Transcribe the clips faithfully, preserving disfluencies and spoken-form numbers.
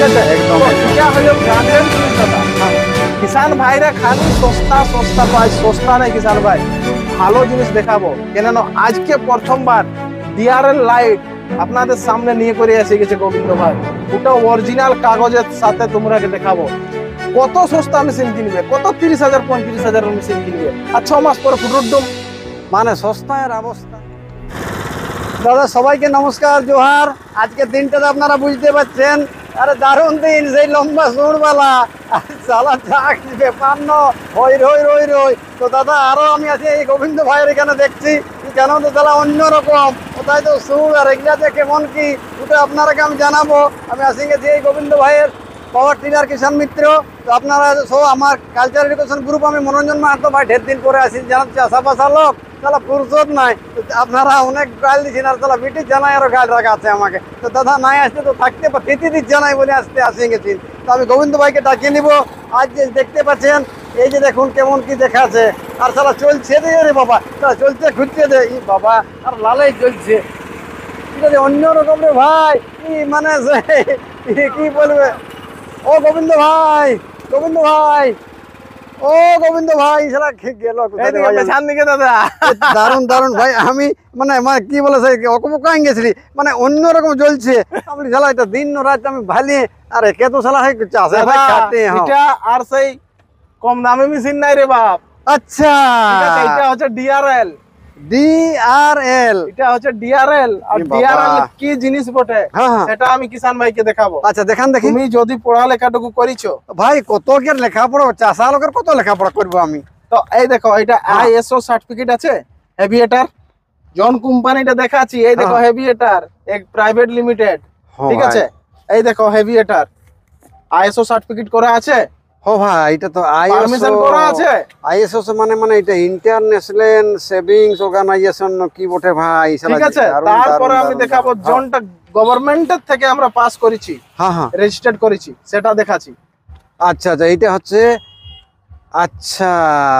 ঠিক আছে একদম এটা হলো ব্র্যান্ডেড জিনিস দাদা। কিষান ভাইরা খালি সস্তা সস্তা পায়, সস্তা নেই কিষান ভাই, ভালো জিনিস দেখাবো। কেননা আজকে প্রথমবার ডিআরএল লাইট আপনাদের সামনে নিয়ে করে এসে গেছে গোবিন্দ ভাই। ওটা অরিজিনাল কাগজের সাথে তোমরাকে দেখাবো। কত সস্তা মেশিন কিনবে, কত তিরিশ হাজার পঁয়ত্রিশ হাজার মেশিন কিনবে, আর ছ মাস পরে ফুটুরডুম মানে সস্তায়ের অবস্থা। দাদা সবাইকে নমস্কার, জোহার। আজকে দিনটাতে আপনারা বুঝতে পারছেন, আরে দারুণ দিন, সেই লম্বা সুরবালা চালা চাক ব্যাপার ন হই রই রই রই। তো দাদা আরো আমি আছি এই গোবিন্দ ভাইয়ের এখানে দেখছি, কেন তো তাহলে অন্যরকম কোথায় তো সুর আর এগুলাতে কেমন কি ওটা আপনারাকে আমি জানাবো। আমি আসি গেছি এই গোবিন্দ ভাইয়ের পাওয়ার টিলার কিষান মিত্র। তো আপনারা সব আমার কালচার এডুকেশন গ্রুপ, আমি মনোরঞ্জন মাহাতো ভাই ঢের দিন পরে আসি, জানাচ্ছি আশাপাশা লোক তাহলে ফুরসত নাই। আপনারা অনেক গাল দিচ্ছেন, আর তাহলে বিটির জানাই আরো গাল রাখা আছে আমাকে। তো দাদা নাই আসতে তো থাকতে তিথি জানাই বলে আসতে আসে গেছি। তো আমি গোবিন্দ ভাইকে ডাকিয়ে নিব। আজ যে দেখতে পাচ্ছেন এই যে দেখুন কেমন কি দেখাচ্ছে, আর সালা চলছে রে রে বাবা, তারা চলছে ঘুরছে দে ই বাবা, আর লালাই চলছে। ঠিক আছে অন্যরকম রে ভাই, কি মানে কি বলবে। ও গোবিন্দ ভাই, গোবিন্দ ভাই, ও গোবিন্দ ভাই সারা গেল দাদা। দারুন দারুন ভাই, আমি মানে মানে কি বলেছে অকমকাই গেছিলি, মানে অন্যরকম জ্বলছে। আমি শালা এটা দিন রাত আমি ভালি, আরে কে তো শালা হয় চাষে ভাই খাতে। এটা আর সেই কম দামে মেশিন নাই রে বাপ। আচ্ছা এটা হচ্ছে ডিআরএল। ডিআরএল, এটা হচ্ছে ডিআরএল। আর ডিআরএল কি জিনিস বটে সেটা আমি কিষান ভাইকে দেখাবো। আচ্ছা দেখান দেখি। তুমি যদি পড়ালেখাটুকু করিছো ভাই, কত কি লেখাপড়া, চাষা লোকের কত লেখাপড়া করবো আমি। তো এই দেখো এটা আইএসও সার্টিফিকেট আছে হেভিয়েটার, জন কোম্পানিটা দেখাচ্ছি। এই দেখো হেভিয়েটার এক প্রাইভেট লিমিটেড, ঠিক আছে। এই দেখো হেভিয়েটার আইএসও সার্টিফিকেট করা আছে। ও ভাই এটা তো পারমিশন করা আছে। আইএসও মানে মানে এটা ইন্টারন্যাশনাল সেভিংস অর্গানাইজেশন কি বটে ভাই, ঠিক আছে। তারপরে আমি দেখাবো জনটা গভর্নমেন্টের থেকে আমরা পাস করেছি, হ্যাঁ হ্যাঁ রেজিস্টার্ড করেছি, সেটা দেখাচ্ছি। আচ্ছা আচ্ছা এটা হচ্ছে আচ্ছা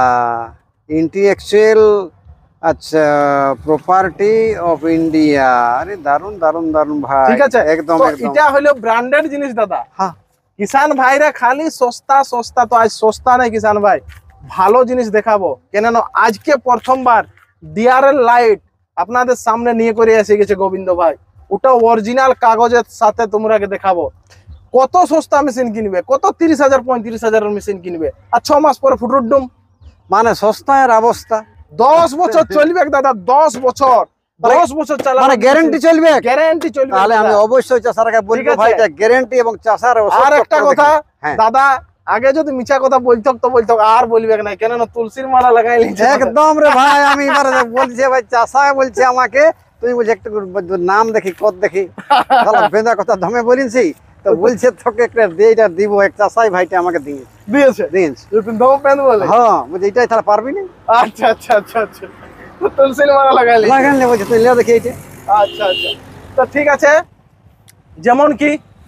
ইন্টেলেকচুয়াল আচ্ছা প্রপার্টি অফ ইন্ডিয়া। আরে দারুন দারুন দারুন ভাই, ঠিক আছে একদম একদম। এটা হলো ব্র্যান্ডেড জিনিস দাদা। হ্যাঁ কিষান ভাইরা খালি সস্তা সস্তা, তো আজ সস্তা নেই কিষান ভাই, ভালো জিনিস দেখাবো। কেননা আজকে প্রথমবার ডিআরএল লাইট আপনাদের সামনে নিয়ে করে এসে গেছে গোবিন্দ ভাই। ওটা অরিজিনাল কাগজের সাথে তোমরাকে দেখাবো। কত সস্তা মেশিন কিনবে, কত তিরিশ হাজার পঁয়ত্রিশ হাজার মেশিন কিনবে, আর ছ মাস পরে ফুটুরডুম মানে সস্তায়ের অবস্থা। দশ বছর চলবে দাদা, দশ বছর দশ বছর চালাবে, মানে গ্যারান্টি চলবে, গ্যারান্টি চলবে। তাহলে আমি অবশ্যই চাষারকে বলবো ভাই এটা গ্যারান্টি এবং চাষার। আর একটা কথা দাদা, আগে যদি মিছা কথা বলতো তো বলতো, আর বলবে না, কেন না তুলসীর মালা লাগাই লিখছে। একদম রে ভাই, আমি এবার বলছি ভাই চাষা বলছে আমাকে, তুমি বলছে একটু নাম দেখি কত দেখি, বেঁধা কথা ধমে বলিছি তো বলছে তোকে একটা এটা দিব, এক চাষাই ভাইটা আমাকে দিয়ে দিয়েছে দিয়েছে। তুমি ধম পেন বলে হ্যাঁ বলছে এটাই তাহলে পারবি না। আচ্ছা আচ্ছা আচ্ছা আচ্ছা, তুলসীর মালা লাগাই লাগালে বলছে তুই লিয়া দেখি এইটা। আচ্ছা আচ্ছা, তো ঠিক আছে। যেমন কি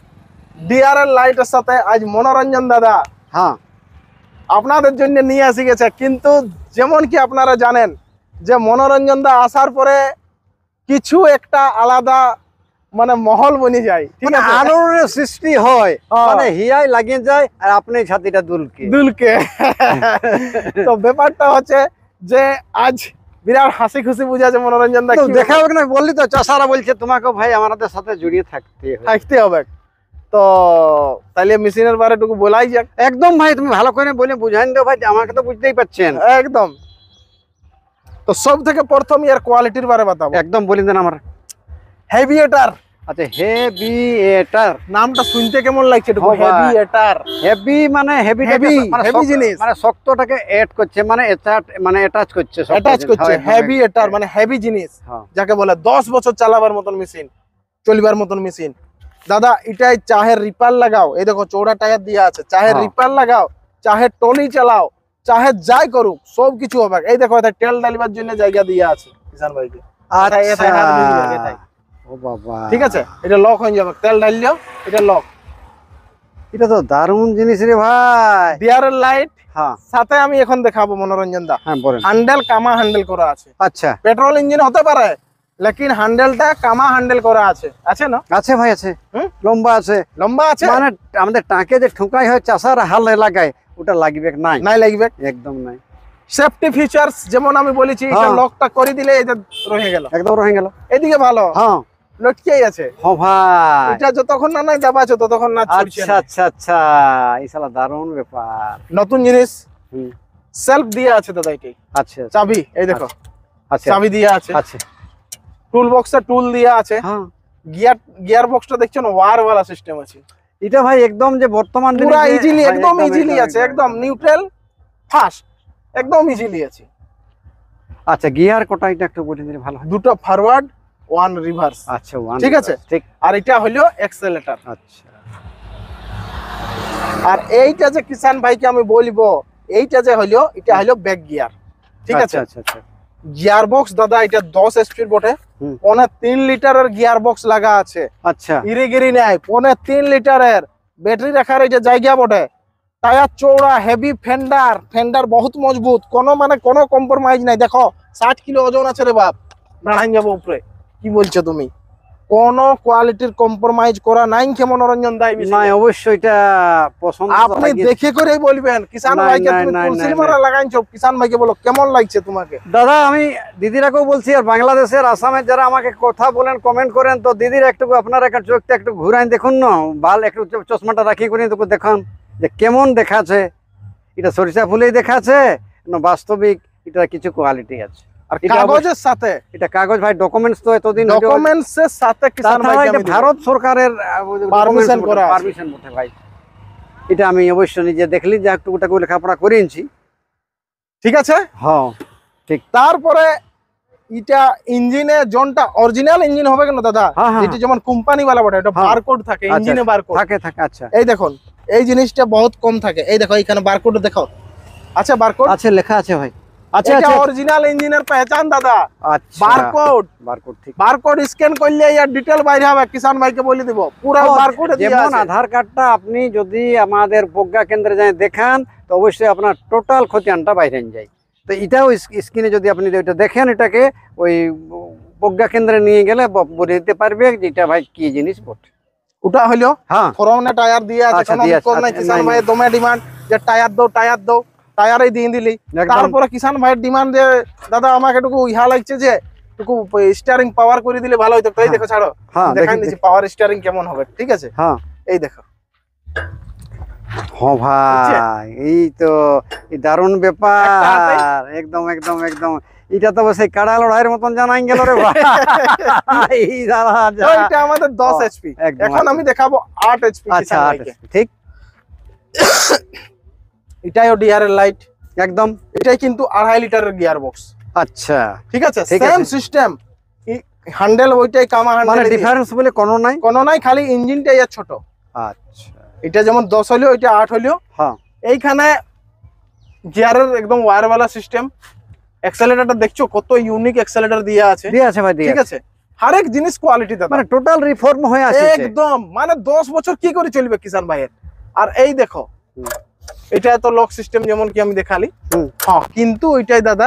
ডিআরএল লাইটের সাথে আজ মনোরঞ্জন দাদা হ্যাঁ আপনাদের জন্য নিয়ে আসি গেছে। কিন্তু যেমন কি আপনারা জানেন যে মনোরঞ্জন দা আসার পরে কিছু একটা আলাদা মানে মহল বনে যায়, ঠিক আছে, আলোর সৃষ্টি হয়, মানে হিয়াই লাগিয়ে যায় আর আপনি ছাতিটা দুলকে দুলকে। তো ব্যাপারটা হচ্ছে যে আজ বিরাট হাসি খুশি বুঝাছে মনোরঞ্জন দা। দেখা হবে না বললি তো, চাষারা বলছে তোমাকে ভাই আমাদের সাথে জড়িয়ে থাকতে থাকতে হবে। তো তাহলে মেশিনের বারে টুকু বলাই যাক। একদম ভাই, তুমি ভালো করে বলে বুঝাই দাও ভাই, আমাকে তো বুঝতেই পারছেন একদম। তো সব থেকে প্রথম এর কোয়ালিটির বারে বাতাবো। একদম বলি দেন আমার। হেভিয়েটার। আচ্ছা হেভিয়েটার নামটা শুনতে কেমন লাগছে? হেভিয়েটার, হেভি মানে হেভি হেভি হেভি জিনিস, মানে শক্তটাকে অ্যাড করছে, মানে মানে অ্যাটাচ করছে, অ্যাটাচ করছে। হেভিয়েটার মানে হেভি জিনিস যাকে বলে দশ বছর চালাবার মতন মেশিন, চলবার মতন মেশিন। দাদা এটাই চাহে রিপার লাগাও, এই দেখো চৌড়া টায়ার দিয়ে আছে, চাহে রিপার লাগাও, চাহে টলি চালাও, চাহে যাই করুক সব কিছু হবে। এই দেখো এটা তেল ডালিবার জন্য জায়গা দিয়ে আছে কিষান ভাইকে। ও বাবা, ঠিক আছে, এটা লক হয়ে যাবে, তেল ঢাললেও এটা লক। এটা তো দারুণ জিনিস রে ভাই। ডিআরএল লাইট হ্যাঁ, সাথে আমি এখন দেখাবো মনোরঞ্জন দা। হ্যাঁ বলেন। হ্যান্ডেল কামা হ্যান্ডেল করা আছে। আচ্ছা, পেট্রোল ইঞ্জিন হতে পারে লেকিন হ্যান্ডেলটা কামা হ্যান্ডেল করা আছে, আছে না? আছে ভাই, আছে, হুম? লম্বা আছে, লম্বা আছে, মানে আমাদের টাকে যে ঠুকাই হয় চাষার হাল লাগায় ওটা লাগবে নাই, নাই লাগবে, একদম নাই। সেফটি ফিচার্স যেমন আমি বলেছি, এটা হ্যাঁ। লকটা করে দিলে এটা রয়ে গেল, একদম রয়ে গেল। এদিকে ভালো হ্যাঁ লটকেই আছে। হ্যাঁ ভাই, এটা যতক্ষণ না নাই দাবা আছে ততক্ষণ না ছুটছে আচ্ছা না। আচ্ছা আচ্ছা, এই শালা দারুণ ব্যাপার। নতুন জিনিস, হুম, সেলফ দিয়ে আছে দাদা, এটাই আচ্ছা আচ্ছা, চাবি, এই দেখো আচ্ছা চাবি দিয়ে আছে, আচ্ছা, টুল বক্সে টুল দিয়ে আছে, হ্যাঁ। গিয়ার গিয়ার বক্সটা দেখছেন ওয়ার ওয়ালা সিস্টেম আছে, এটা ভাই একদম যে বর্তমান দিনে পুরা যে- ইজিলি, ভাই, একদম ইজিলি আছে, একদম নিউট্রাল ফাস্ট, একদম ইজিলি আছে। আচ্ছা, গিয়ার কোটা এটা একটু বলে দিলে ভালো হয়। দুটো ফরওয়ার্ড, ওয়ান রিভার্স, আচ্ছা, one ঠিক আছে? ঠিক, আর এটা হলো অ্যাক্সেলেটর। আচ্ছা আর এইটা যে কিষান ভাইকে আমি বলবো, এইটা যে হলো এটা হলো ব্যাক গিয়ার, ঠিক আছে? আচ্ছা আচ্ছা, গিয়ার বক্স দাদা এটা দশ এসপির বটে, হুম। পনে তিন লিটারের গিয়ার বক্স লাগা আছে, আচ্ছা ইরিগিরি নাই, পনে তিন লিটারের ব্যাটারি রাখার এই যে জায়গা বটে, টায়ার চৌড়া, হেভি ফেন্ডার, ফেন্ডার বহুত মজবুত, কোনো মানে কোনো কম্প্রোমাইজ নাই। দেখো ষাট কিলো ওজন আছে রে বাপ, দাঁড়াই যাবো উপরে, কি বলছো তুমি? কোনো কোয়ালিটির কম্প্রোমাইজ করা নাই, কে মনোরঞ্জন দায় বিষয়। নাই, অবশ্যই এটা পছন্দ আপনি লাগিয়েছে। দেখে করেই বলবেন। কিষান নাই, ভাইকে নাই, তুমি নাই, তুলসীর নাই, মারা লাগাইছো, কিষান ভাইকে বলো কেমন লাগছে তোমাকে? দাদা আমি দিদিরাকেও বলছি, আর বাংলাদেশের আসামের যারা আমাকে কথা বলেন, কমেন্ট করেন, তো দিদির একটু আপনারা একটা চোখটা একটু ঘুরাই দেখুন না, ভাল একটু চ- চশমাটা রাখি করে তো দেখান যে কেমন দেখাচ্ছে, এটা সরিষা ফুলেই দেখাচ্ছে না বাস্তবিক এটা কিছু কোয়ালিটি আছে। আর এটা কাগজের সাথে, এটা কাগজ ভাই, ডকুমেন্টস তো এতদিন হলো- ডকুমেন্টস এর সাথে কিষান তাছাড়া ভাইকে এটা আমি দিবো। ভারত সরকারের Permission করা আছে। পারমিশন বটে ভাই, এটা আমি অবশ্য নিজে দেখলি যে একটু ওটাকে লেখাপড়া করেছি। ঠিক আছে। হ্যাঁ তারপরে এটা ইঞ্জিনে জনটা অরিজিনাল ইঞ্জিন হবে কেন দাদা? হ্যাঁ, হ্যাঁ। এটা যেমন কোম্পানি वाला বটে, এটা হ্যাঁ। বারকোড থাকে, আচ্ছা, ইঞ্জিনে বারকোড থাকে থাকে, আচ্ছা এই দেখুন, এই জিনিসটা বহুত কম থাকে, এই দেখো এখানে বারকোড দেখো, আচ্ছা বারকোড, আচ্ছা লেখা আছে ভাই, আচ্ছা এটা আচ্ছা অরিজিনাল ইঞ্জিনের পহচান দাদা, আচ্ছা, বারকোড, বারকোড ঠিক। বারকোড স্ক্যান করলে এর ডিটেইল বাইরে হবে, কিষান ভাইকে বলে দিব পুরো ও, বারকোডে দিয়া যেমন আছে। আধার কার্ডটা আপনি যদি আমাদের প্রজ্ঞা কেন্দ্রে যায় দেখান, তো অবশ্যই আপনার টোটাল খতিয়ানটা বাইরে যায়। তো এটাও স্ক্রিনে যদি আপনি ওইটা দেখেন, এটাকে ওই প্রজ্ঞা কেন্দ্রে নিয়ে গেলে ব- বলে দিতে পারবে যে এটা ভাই কি জিনিস বটে। ওটা হলো হ্যাঁ ফরমনে টায়ার দিয়ে আছে, আচ্ছা, কোনো দিয়ে আছে, কম নাই। আচ্ছা, কিষান নাই, ভাই নাই। দমে ডিমান্ড যে টায়ার দাও টায়ার দাও, টায়ারই দিয়ে দিলি। একদম। তারপরে কিষান ভাইয়ের ডিমান্ড যে দাদা আমাকে একটু ইহা লাগছে যে একটু স্টিয়ারিং পাওয়ার করে দিলে ভালো হতো। তো এই দেখো ছাড়ো, হ্যাঁ দেখাই দেখি, দিচ্ছি পাওয়ার স্টিয়ারিং কেমন হবে, ঠিক আছে? হ্যাঁ এই দেখো, হ্যাঁ ভাই, এই তো এই দারুণ একটা ব্যাপার, হাতে। একদম একদম একদম। এটা তো সেই কাড়া লড়াইয়ের মতন জানাই গেল রে ভাই। এই দাদা যা। তো এটা আমাদের দশ ও, এইচপি, একদম, এখন আমি একদম। দেখাবো আট এইচপি। আচ্ছা আট, ঠিক এটাও ডিআরএল লাইট, একদম। এটাই কিন্তু আড়াই লিটারের গিয়ার বক্স, আচ্ছা, ঠিক আছে? ঠিক সেম আছে। সিস্টেম, হ্যান্ডেল ওইটাই কামা মানে হ্যান্ডেল, ডিফারেন্স বলে কোনো নাই। কোনো নাই, খালি ইঞ্জিনটাই এর ছোট। আচ্ছা, এটা যেমন দশ হলেও এটা আট হলেও। হ্যাঁ এইখানে গিয়ারের একদম ওয়্যার वाला সিস্টেম, অ্যাক্সেলারেটর দেখছো কত ইউনিক অ্যাক্সেলারেটর দিয়ে আছে, দিয়ে আছে ভাই, দিয়ে ঠিক আছে? হর এক জিনিস কোয়ালিটি দাদা, মানে টোটাল রিফর্ম হয়ে আছে একদম, মানে দশ বছর কি করে চলবে কিষান ভাইয়ের। আর এই দেখো, হুম। এটা তো লক সিস্টেম যেমন কি আমি দেখালি, হুম। হ্যাঁ, কিন্তু ওইটাই দাদা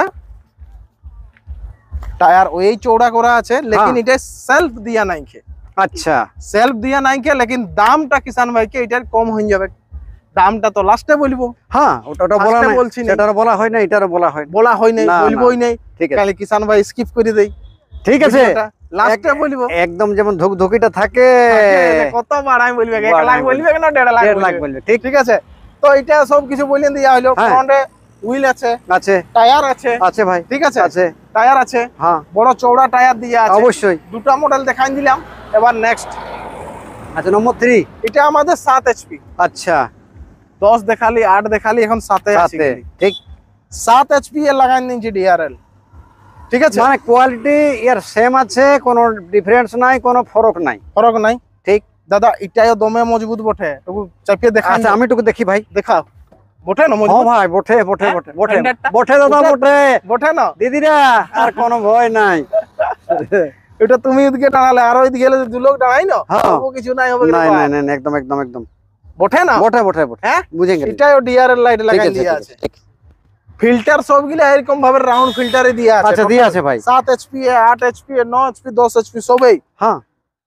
টায়ার ওই চৌড়া করা আছে, লেকিন হ্যাঁ। এটা সেলফ দিয়া নাই খে, আচ্ছা, সেলফ দিয়া নাই খে, লেকিন দামটা কিষান ভাইকে এটার কম হয়ে যাবে। দামটা তো লাস্টে বলবো, হ্যাঁ ওটা ওটা বলা ফার্স্টে নাই, বলছি না। সেটারও বলা হয় না, এটারও বলা হয় না। বলা হয় নাই, না, বলবোই নাই, ঠিক আছে, খালি কিষান ভাই স্কিপ করে দেই, ঠিক আছে, লাস্টে এক- বলবো। একদম যেমন ধুক ধুকিটা থাকে, কত বাড়াই বলবে, এক বাড়াই লাখ বলবে না দেড় লাখ দেড় লাখ বলবে, বলবে, ঠিক ঠিক আছে? তো এটা সব কিছু বলিয়ে দেওয়া হলো। হ্যাঁ। ফ্রন্টে হুইল আছে, আছে টায়ার আছে, আছে ভাই, ঠিক আছে? আছে, টায়ার আছে, হ্যাঁ বড় চৌড়া টায়ার দিয়ে আছে। অবশ্যই। দুটো মডেল দেখাই দিলাম, এবার নেক্সট। আচ্ছা, নম্বর থ্রি, এটা আমাদের সাত এইচপি, আচ্ছা দশ দেখালি, আট দেখালি, এখন সাতে আছি। সাথে, ঠিক। সাত এইচপি এর লাগাই নিয়েছি ডিআরএল, ঠিক আছে? মানে কোয়ালিটি এর সেম আছে, কোনো ডিফারেন্স নাই, কোনো ফরক নাই, ফরক নাই, ঠিক দাদা। এটাও দমে মজবুত বটে, একটু চাপিয়ে দেখা। আচ্ছা, আমি একটু দেখি ভাই। দেখাও, বটে না হ্যাঁ মজবুত, ভাই, বটে বটে হ্যাঁ? বটে বটে ফেন্ডারটা? বটে দাদা, ওটা- বটে বটে না? দিদিরা, আর কোনো ভয় নাই। এটা তুমি ওইদিকে টানালে আর ওইদিকে গেলে দু লোক দাঁড়াই না, হ্যাঁ। তবু কিছু নাই হবে। নাই নাই নাই, একদম একদম একদম বটে না? বটে বটে বটে, হ্যাঁ, বুঝে গেলি, এটাও ডিআরএল লাইট ঠিক লাগাই আছে, দিয়ে ঠিক আছে। আছে, ঠিক। ফিল্টার সবগুলো এরকম ভাবে রাউন্ড ফিল্টারে দিয়ে আছে। আচ্ছা দিয়ে আছে ভাই। সাত এইচপি, আট এইচপি, নয় এইচপি, দশ এইচপি সবই। হ্যাঁ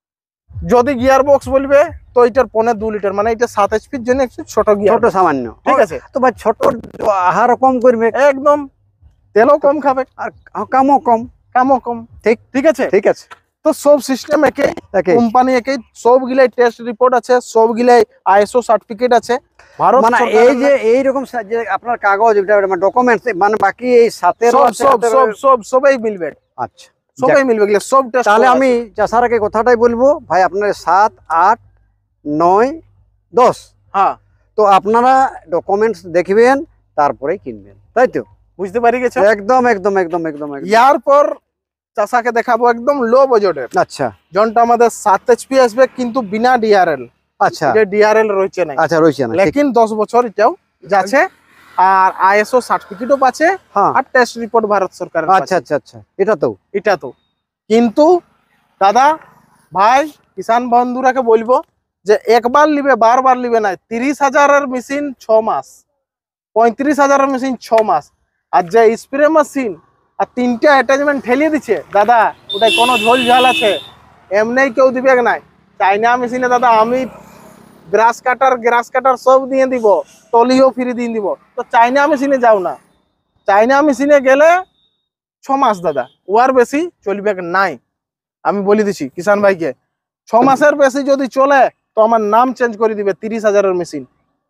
যদি গিয়ার বক্স বলবে তো এটার পনে দু লিটার, মানে এটা সাত এইচপির জন্য একটু ছোট গিয়ার, ছোট সামান্য, ঠিক আছে। তো ভাই ছোট আহার কম করবে, একদম তেলও কম খাবে আর কামও কম। কামও কম, ঠিক ঠিক আছে। ঠিক আছে, তো সব সিস্টেম একে, একে। কোম্পানি একে, সবগুলাই টেস্ট রিপোর্ট আছে, সবগুলাই আইএসও সার্টিফিকেট আছে ভারত মানে সরকারের। এই যে এইরকম সা- যে আপনার কাগজ ডকুমেন্টস মানে বাকি এই সাতের সব সব সব সব সবাই মিলবে, আচ্ছা সবাই মিলবে, এগুলো সব টেস্ট। তাহলে আমি চাষারাকে কথাটাই বলবো ভাই, আপনার সাত আট নয় দশ, হ্যাঁ তো আপনারা ডকুমেন্টস দেখবেন তারপরে কিনবেন, তাই তো? বুঝতে পারি গেছে। একদম একদম একদম একদম একদম। ইয়ার পর চাষাকে দেখাবো একদম লো বাজেটের, আচ্ছা যেটা আমাদের সাত এইচপি আসবে কিন্তু বিনা ডিআরএল। আচ্ছা এটা ডিআরএল রয়েছে না, আচ্ছা রয়েছে না, ঠিক। লেকিন দশ বছর এটাও যাচ্ছে, আর আইএসও সার্টিফিকেটও পাচ্ছে, হ্যাঁ আর টেস্ট রিপোর্ট ভারত সরকারের আচ্ছা আচ্ছা আচ্ছা, এটা তো এটা তো। কিন্তু দাদা ভাই কিষান বন্ধুরাকে বলবো যে একবার লিবে বারবার লিবে না। তিরিশ হাজারের মেশিন ছ মাস, পঁয়ত্রিশ হাজারের মেশিন ছ মাস, আর যে স্প্রে মেশিন আর তিনটা অ্যাটাচমেন্ট ঠেলিয়ে দিচ্ছে দাদা, ওটাই কোনো ঝোল ঝাল আছে, এমনি কেউ দিবে নাই। চাইনা মেশিনে দাদা আমি গ্রাস কাটার গ্রাস কাটার সব দিয়ে দিব, টলিও ফ্রি দিয়ে দিব। তো চাইনা মেশিনে যাও না, চাইনা মেশিনে গেলে ছ মাস দাদা, ওয়ার বেশি চলবে নাই। আমি বলে দিছি কিষান ভাইকে, ছ মাসের বেশি যদি চলে তো আমার নাম চেঞ্জ করে দিবে তিরিশ হাজারের মেশিন,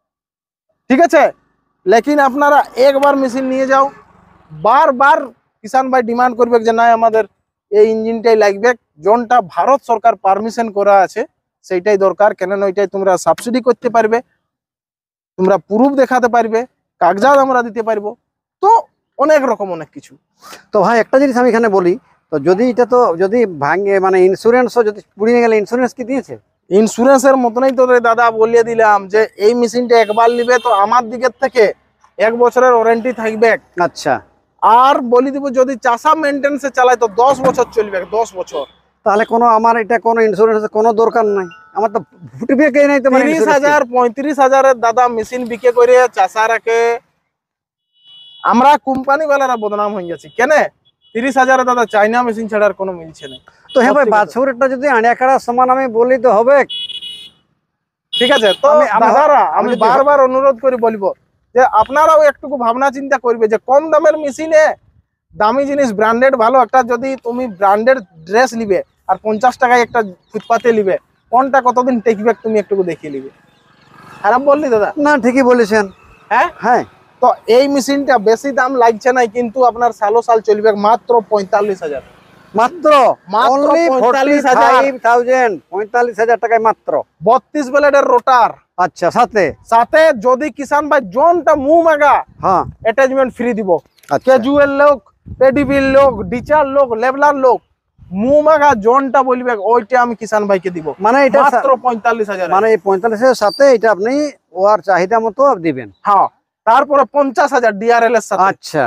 ঠিক আছে। লেকিন আপনারা একবার মেশিন নিয়ে যাও, বারবার কিষান ভাই ডিমান্ড করবে যে না আমাদের এই ইঞ্জিনটাই লাগবে, জনটা ভারত সরকার পারমিশন করা আছে সেইটাই দরকার। কেন ওইটাই তোমরা সাবসিডি করতে পারবে, তোমরা প্রুফ দেখাতে পারবে, কাগজাত আমরা দিতে পারবো, তো অনেক রকম অনেক কিছু। তো ভাই একটা জিনিস আমি এখানে বলি, তো যদি এটা তো যদি ভাঙে মানে ইন্স্যুরেন্সও যদি পুড়িয়ে গেলে ইন্স্যুরেন্স কি দিয়েছে? ইন্স্যুরেন্সের মতনই তো রে দাদা বলিয়ে দিলাম যে এই মেশিনটা একবার নিবে তো আমার দিকের থেকে এক বছরের ওয়ারেন্টি থাকবে। আচ্ছা, আর বলি দিব যদি চাষা মেনটেন্সে চালায় তো দশ বছর চলবে, দশ বছর। তাহলে কোনো আমার এটা কোনো ইন্স্যুরেন্স কোনো দরকার নাই, আমার তো ফুটবে কে নাই তো মানে তিরিশ insurance হাজার পঁয়ত্রিশ হাজারের দাদা মেশিন বিক্রি করে চাষারাকে আমরা কোম্পানি ওয়ালারা বদনাম হয়ে যাচ্ছি। কেন তিরিশ হাজারে দাদা চাইনা মেশিন ছাড়ার কোনো মিলছে না। তো হ্যাঁ ভাই, সত্যি কথা। বাছুরটা যদি আড়িয়া কাটার সমান আমি বলি তো হবে, ঠিক আছে। তো আমি- আমি- দাদারা আমি আমি যদি- বারবার অনুরোধ করে বলবো যে আপনারাও একটুকু ভাবনা চিন্তা করবে যে কম দামের মেশিনে দামি জিনিস ব্র্যান্ডেড ভালো একটা, যদি তুমি ব্র্যান্ডেড ড্রেস নিবে আর পঞ্চাশ টাকায় একটা ফুটপাতে নিবে, কোনটা কতদিন টেকবে তুমি একটু দেখিয়ে নিবে। খারাপ বললি দাদা? না ঠিকই বলেছেন। হ্যাঁ হ্যাঁ, তো এই মেশিনটা বেশি দাম লাগছে না, কিন্তু আপনার সালো সাল চলবে মাত্র পঁয়তাল্লিশ হাজার, মাত্র মাত্র only পঁয়তাল্লিশ হাজার। forty-five thousand, পঁয়তাল্লিশ হাজার টাকায় মাত্র। বত্রিশ ব্লেডের রোটার, আচ্ছা, সাথে সাথে যদি কিষান ভাই জোনটা মুহ মাগা হ্যাঁ অ্যাটাচমেন্ট ফ্রি দিব। আচ্ছা ক্যাজুয়াল লোক, পেডিবিল লোক, ডিচার লোক, লেভলার লোক, মুহ মাগা জোনটা বলবে ওইটা আমি কিষান ভাইকে দিব মানে এটা মাত্র পঁয়তাল্লিশ হাজার। মানে এই পঁয়তাল্লিশের সাথে এটা আপনি ওর চাহিদা মতো দিবেন। হ্যাঁ, তারপরে পঞ্চাশ হাজার ডিআরএল এর সাথে আচ্ছা,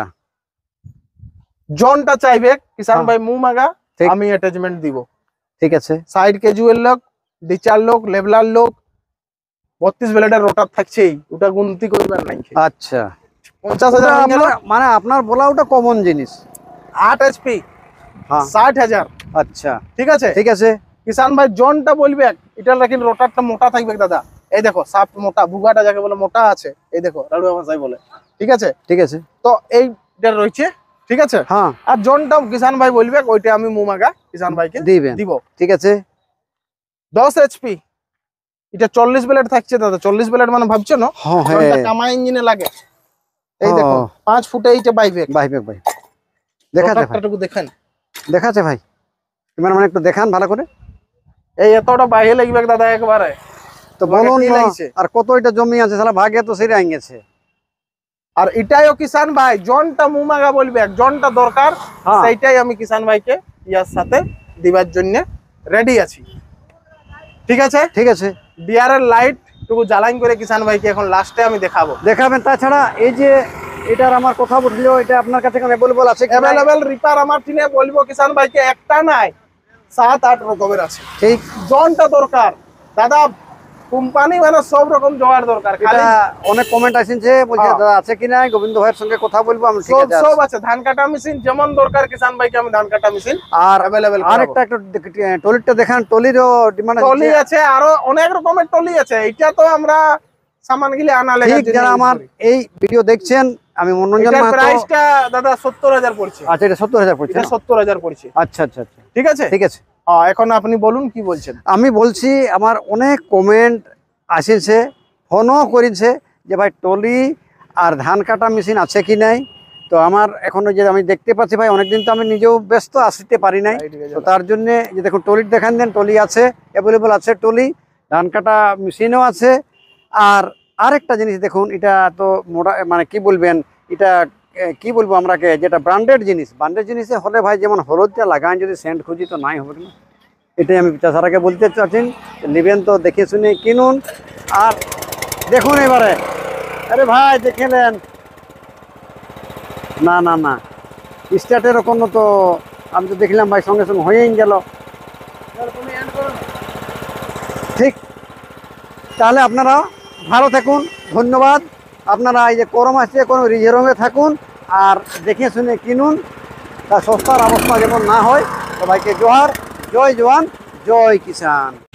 জোনটা চাইবে কিষান হ্যাঁ। ভাই মুহ মাগা ঠিক। আমি অ্যাটাচমেন্ট দিব। ঠিক আছে, সাইড ক্যাজুয়াল লোক, ডিচার লোক, লেভলার লোক, বত্রিশ ব্লেডের রোটার থাকছেই, ওটা গুনতি করবেন নাই। আচ্ছা। পঞ্চাশ হাজার ওটা হয়ে গেল। আপনার- মানে আপনার বলা ওটা কমন জিনিস। আট এইচপি হ্যাঁ, ষাট হাজার, আচ্ছা ঠিক আছে। ঠিক আছে। কিষান ভাই জনটা বলবে এটা রাখি রোটারটা মোটা থাকবে দাদা, এই দেখো সাপ মোটা, বুগাটা যাকে বলে মোটা আছে, এই দেখো রাড়ুয়া ভাষায় বলে, ঠিক আছে। ঠিক আছে, তো এইটা রয়েছে, ঠিক আছে। হ্যাঁ আর জনটা কিষান ভাই বলবে ওইটা আমি মুমাগা কিষান ভাইকে দিবেন, দিব। ঠিক আছে। দশ এইচপি, এটা চল্লিশ ব্লেড থাকছে দাদা। চল্লিশ ব্লেড মানে ভাবছো না, হ্যাঁ জনটা হ্যাঁ, কামা ইঞ্জিনে লাগে। এই দেখো হ্যাঁ। পাঁচ ফুটে এইটা বাইবে, ভাই ভাই ভাই দেখাচ্ছে ভাই, রোটারটাটুকু দেখেন, দেখাচ্ছে ভাই, মানে মানে একটু দেখান ভালো করে। এই এতটা বাইরে লাগবে দাদা একবারে। তো তোমাকে বলুন কি না, লাগছে? আর কত এটা জমি আছে সালা, ভাগে তো সেরে আইগেছে। আর এটাইও কিষান ভাই জনটা মুমাগা বলবে, জনটা দরকার হ্যাঁ। সেইটাই আমি কিষান ভাইকে ইয়ার সাথে দিবার জন্য রেডি আছি, ঠিক আছে। ঠিক আছে, ডিআরএল লাইট টুকু জ্বালাইন করে কিষান ভাইকে এখন লাস্টে আমি দেখাবো। দেখাবেন। তাছাড়া এই যে এটার আমার কথা বলছিল, এটা আপনার কাছে অ্যাভেলেবল আছে কি? অ্যাভেলেবেল রিপার আমার টিনে বলবো কিষান ভাইকে একটা নাই, সাত আট রকমের আছে। ঠিক, জনটা দরকার দাদা। কোম্পানি মানে সব রকম জোগাড় দরকার, খালি এটা অনেক কমেন্ট আসছে বলছে হ্যাঁ। দাদা আছে কিনা, গোবিন্দ ভাইয়ের সঙ্গে কথা বলবো আমি। ঠিক সব আছে, সব আছে। ধান কাটা মেশিন যেমন দরকার কিষান ভাইকে আমি ধান কাটা মেশিন আর অ্যাভেলেবেল আরেকটা একটু টলিটা দেখান, টলিরও ডিমান্ড টলি আছে, আরো অনেক রকমের টলি আছে। এটা তো আমরা সামান গিলে আনা লেগে ঠিক। যারা আমার এই ভিডিও দেখছেন, আমি মনোরঞ্জন এটার মাহাতো। প্রাইসটা দাদা সত্তর হাজার পড়ছে। আচ্ছা, এটা সত্তর হাজার পড়ছে এটা না? সত্তর হাজার পড়ছে। আচ্ছা আচ্ছা আচ্ছা, ঠিক আছে ঠিক আছে। হ্যাঁ, এখন আপনি বলুন কি বলছেন। আমি বলছি আমার অনেক কমেন্ট আসিছে, ফোনও করেছে যে ভাই টলি আর ধান কাটা মেশিন আছে কি নাই। তো আমার এখনো যে আমি দেখতে পাচ্ছি ভাই, অনেকদিন তো আমি নিজেও ব্যস্ত আসতে পারি নাই। তো তার জন্য যে দেখুন টলির দেখান দেন, টলি আছে, অ্যাভেলেবল আছে টলি, ধান কাটা মেশিনও আছে। আর আরেকটা জিনিস দেখুন, এটা তো মোটা মানে কি বলবেন, এটা এ, কি বলবো আমরাকে, যেটা ব্র্যান্ডেড জিনিস, ব্র্যান্ডেড জিনিসে হলে ভাই যেমন হলুদটা লাগান, যদি সেন্ট খুঁজি তো নাই হবে না। এটাই আমি চাষারাকে বলতে চাচ্ছেন, নেবেন তো দেখে শুনে কিনুন। আর দেখুন এবারে, আরে ভাই দেখে নেন, না না না স্টার্টের কোনো তো আমি তো দেখলাম ভাই সঙ্গে সঙ্গে হয়েই গেল। ঠিক, তাহলে আপনারা ভালো থাকুন, ধন্যবাদ। আপনারা এই যে করম আসছে কোনো রিজেরমে থাকুন আর দেখে শুনে কিনুন, তা সস্তার অবস্থা যেমন না হয়। সবাইকে জোহার, জয় জওয়ান, জয় কিষান।